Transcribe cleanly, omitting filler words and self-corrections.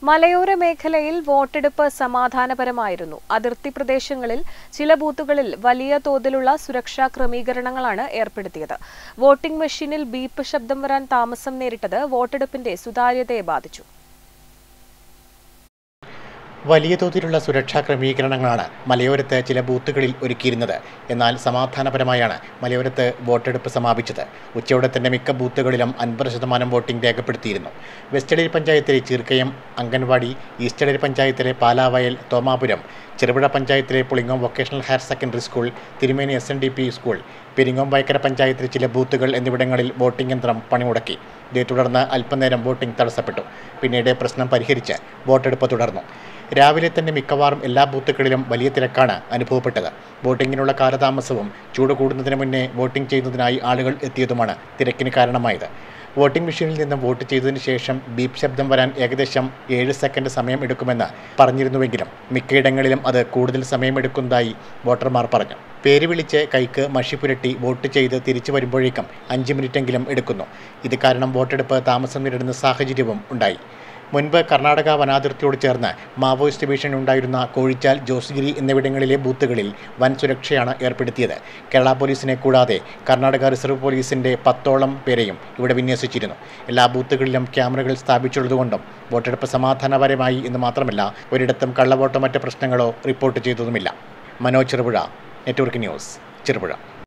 മലയോര മേഖലയിൽ വോട്ടെടുപ്പ് സമാധാനപരമായിരുന്നു. അതിർത്തി പ്രദേശങ്ങളിൽ ചില ബൂത്തുകളിൽ വലിയ തോതിലുള്ള സുരക്ഷാ ക്രമീകരണങ്ങളാണ് ഏർപ്പെടുത്തിയത്. വോട്ടിംഗ് മെഷീനിൽ ബീപ്പ് ശബ്ദം വരാൻ താമസം നേരിട്ടത് വോട്ടെടുപ്പിന്റെ സുതാര്യതയെ ബാധിച്ചു. വലിയ തോതിലുള്ള സുരക്ഷാ ക്രമീകരണങ്ങളാണ് മലയോരത്ത് ചില ബൂത്തുകളിൽ ഒരുക്കിയിരുന്നത്. എന്നാൽ സമാധാനപരമായാണ് മലയോരത്ത് വോട്ടെടുപ്പ് സമാപിച്ചത്. ഉച്ചയോടെ തന്നെ മിക്ക ബൂത്തുകളിലും 50% വോട്ടിംഗ് രേഖപ്പെടുത്തിയിരുന്നു. വെസ്റ്റഡേൽ പഞ്ചായത്തിലെ ചീർക്കയം അംഗൻവാടി, ഈസ്റ്റഡേൽ പഞ്ചായത്തിലെ പാലാവയൽ, തോമാപുരം, ചെറുപുഴ പഞ്ചായത്തിലെ Pulingome vocational higher secondary school, Thirumeni SNDP school, Peringome Vaikkara പഞ്ചായത്തിലെ ചില ബൂത്തുകൾ എന്നിവിടങ്ങളിൽ വോട്ടിംഗ് യന്ത്രം പണിമുടക്കി. ഇതേ തുടർന്ന് അല്പനേരം വോട്ടിംഗ് തടസ്സപ്പെട്ടു. പിന്നീട് പ്രശ്നം പരിഹരിച്ച് വോട്ടെടുപ്പ് തുടർന്നു. രാവിലെ തന്നെ മിക്കവാറും എല്ലാ ബൂത്തുകളിലും വലിയ തിരക്കാണ് അനുഭവപ്പെട്ടത്. വോട്ടിങ്ങിനുള്ള കാലതാമസവും ചൂട് കൂടുന്നതിന് മുന്നേ വോട്ടിംഗ് ചെയ്യുന്നതിനായി ആളുകൾ എത്തിയതുമാണ് തിരക്കിന് കാരണമായത്. വോട്ടിംഗ് മെഷീനിൽ നിന്നും വോട്ട് ചെയ്തതിന് ശേഷം ബീപ്പ് ശബ്ദം വരാൻ ഏകദേശം 7 സെക്കൻഡ് സമയം എടുക്കുമെന്ന് പറഞ്ഞിരുന്നുവെങ്കിലും മിക്കയിടങ്ങളിലും അത് കൂടുതൽ സമയമെടുക്കുന്നതായി വോട്ടർമാർ പറഞ്ഞു. പേര് വിളിച്ച് കൈക്ക് മഷി പുരട്ടി വോട്ട് ചെയ്ത് തിരിച്ചു വരുമ്പോഴേക്കും 5 മിനിറ്റെങ്കിലും എടുക്കുന്നു. ഇത് കാരണം വോട്ടെടുപ്പ് താമസം നേരിടുന്ന സാഹചര്യവും ഉണ്ടായി. മുൻപ് കർണാടക വനാതിർത്തിയോട് ചേർന്ന് മാവോയിസ്റ്റ് ഭീഷണി ഉണ്ടായിരുന്ന കോഴിച്ചാൽ, ജോസ്ഗിരി എന്നിവിടങ്ങളിലെ ബൂത്തുകളിൽ വൻ സുരക്ഷയാണ് ഏർപ്പെടുത്തിയത്. കേരള പോലീസിനെ കൂടാതെ കർണാടക റിസർവ് പോലീസിന്റെ 10ഓളം പേരെയും ഇവിടെ വിന്യസിച്ചിരുന്നു. എല്ലാ ബൂത്തുകളിലും ക്യാമറകൾ സ്ഥാപിച്ചുള്ളതുകൊണ്ടും വോട്ടെടുപ്പ് സമാധാനപരമായി എന്ന് മാത്രമല്ല, ഒരിടത്തും കള്ളവോട്ടോ മറ്റ് പ്രശ്നങ്ങളോ റിപ്പോർട്ട് ചെയ്തതുമില്ല. Manoj Cherupuzha, network news, Cherupuzha.